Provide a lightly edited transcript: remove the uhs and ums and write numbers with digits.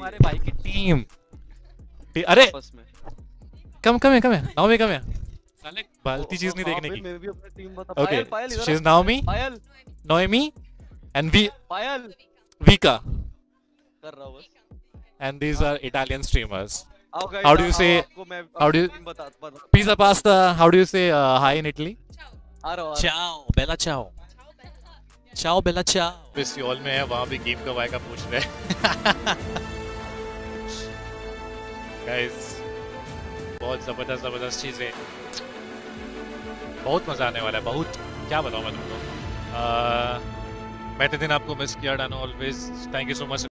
तुम्हारे भाई की टीम। अरे कम नाओमी कम है साले बालती चीज नहीं देखने की। मैं भी अपनी टीम बता। Okay, Payal she is Naomi, Payal Noemi, and Payal Vika, कर रहा हूँ बस। and these are Italian streamers. आओ guys, How do you say? आपको मैं How do you टीम बता pizza pasta? How do you say hi in Italy? आ रहा हूँ। Ciao, bella ciao. Ciao, bella ciao. इस यॉल में है, वहाँ भी गेम कब आएगा पूछ रहे हैं। Guys, बहुत जबरदस्त चीजें, बहुत मजा आने वाला है, बहुत क्या बताऊँ मैं तुमको। मैं दिन आपको मिस किया डानो always. Thank you so much.